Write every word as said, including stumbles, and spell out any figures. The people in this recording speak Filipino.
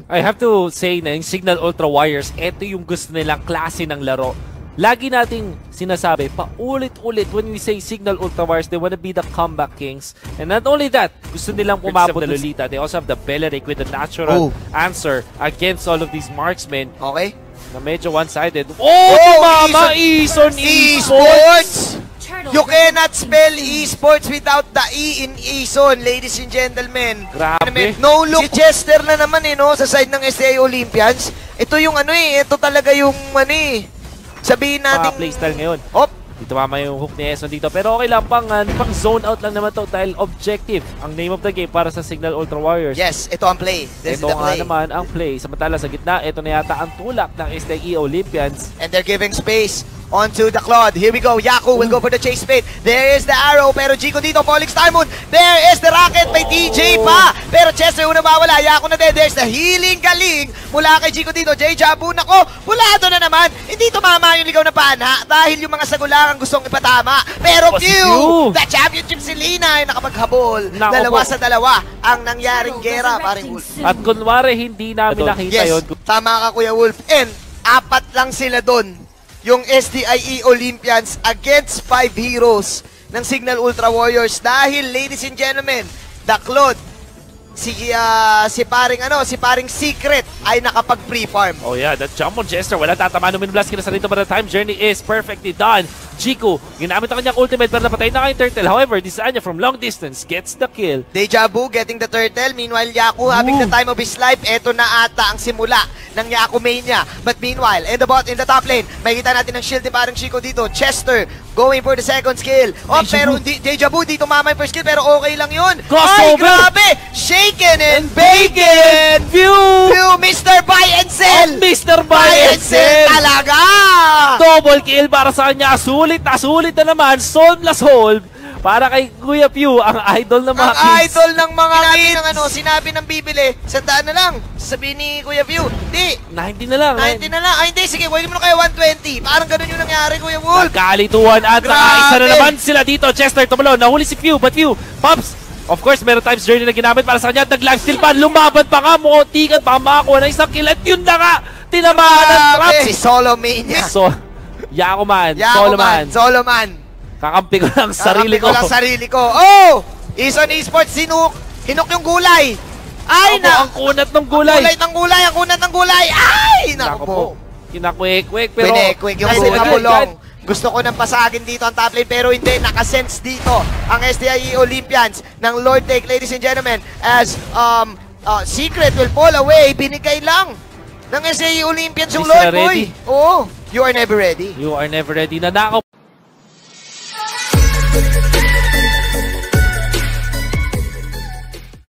I have to say na yung Signal Ultra Warriors, ito yung gusto nilang klase ng laro. Lagi nating sinasabi, paulit-ulit when we say Signal Ultra Warriors, they wanna be the comeback kings. And not only that, gusto nilang pumabot ng Lolita. They also have the Beleric with the natural oh. answer against all of these marksmen. Okay. Na medyo one-sided. Oh, oh mama! Eason Esports! You cannot spell esports without the E in Eason, ladies and gentlemen. Grabe. No look. Si Chester na naman eh, no? Sa side ng S T A Olympians. Ito yung ano eh, ito talaga yung ano eh. Sabihin natin... Mga playstyle ngayon. Hop! Dito mama yung hook ni Eason dito. Pero okay lang, pang, uh, pang zone out lang naman to dahil objective ang name of the game para sa Signal Ultra Warriors. Yes, ito ang play. This ito is the nga play. naman ang play. Samantala sa gitna, ito na yata ang tulak ng S T A Olympians. And they're giving space onto the Claude. Here we go. Yaku will go for the chase fade. There is the arrow. Pero Chico dito, falling Star Moon. There is the rocket. May D J pa. Pero Chester una mawala. Yaku na din. There's the healing galing mula kay Chico dito. J Jabu nako. Pulado na naman. Hindi tumama yung ligaw na pana dahil yung mga sagulangan gustong ipatama. Pero Pew, the championship si Lina ay nakapaghabol. Nako dalawa po. Sa dalawa ang nangyaring gera, paring Wolf. At kunwari hindi namin ito. nakita yes, yun. Tama ka Kuya Wolf. And apat lang sila doon. Yung S T I E Olympians against five heroes ng Signal Ultra Warriors dahil, ladies and gentlemen, the Claude, si, uh, si paring ano, si paring Secret ay nakapag-pre-farm. Oh yeah, that jump on Chester, wala tatama ng Minblast kinasa rito, but the time journey is perfectly done. Chico, ginamit ang kanyang ultimate pero napatay na kayong Turtle. However, Disanya from long distance gets the kill. Deja Vu getting the Turtle. Meanwhile, Yaku having the time of his life. Eto na ata ang simula ng Yaku Mania. But meanwhile, in the bot, in the top lane, makikita natin ang shield ni parang Chico dito. Chester going for the second skill. Oh, Deja pero di, Deja Vu dito mama yung first skill pero okay lang yun. Ay, grabe! Shaken and bacon! View! View, Mister Buy and Sell! Oh, Mister Buy and Sell! Talaga! Double kill para sa kanya. Sulit na sulit na naman. Solve plus hold. Para kay Kuya Pew, ang idol ng mga ang kids. Ang idol ng mga sinabi kids. Ng ano, sinabi ng bibili, sandaan na lang. Sabihin ni Kuya Pew, hindi. ninety na lang. ninety na lang. Ay, hindi. Sige, huwag mo na kayo one twenty. Parang ganun yung nangyari, Kuya Wolf. Nagkalituan at nakaisa na naman sila dito. Chester tumalon. Nahuli si Pew. But Pew, Pops, of course, meron times journey na ginamit para sa kanya. Nag-lifesteal pa. Lumaban pa nga. Mukuntikan pa. Makakuha na isang kill. At yun na nga. Tinamaan ng trap. Si Solomania. So, Yakuman. Yakuman. Soloman. Kakampi ko lang sarili Kakampi ko. ko lang sarili ko. Oh! Eason Esports, sinuk. Hinok yung gulay. Ay, na. Ang kunat ng gulay. Ang kulay ng gulay. Ang kunat ng gulay. Ay! Naku po. Kinakwek-kwek. Pero... Kinakwek yung sinabulong. Gusto ko nang pasagin dito ang top lane pero hindi. Nakasense dito ang S T I E Olympians ng Lord Take, ladies and gentlemen. As um uh, Secret will fall away. Binigay lang ng S T I E Olympians yung Lord Boy. Oo. You are never ready. You are never ready. Nanakaw. We'll be right back.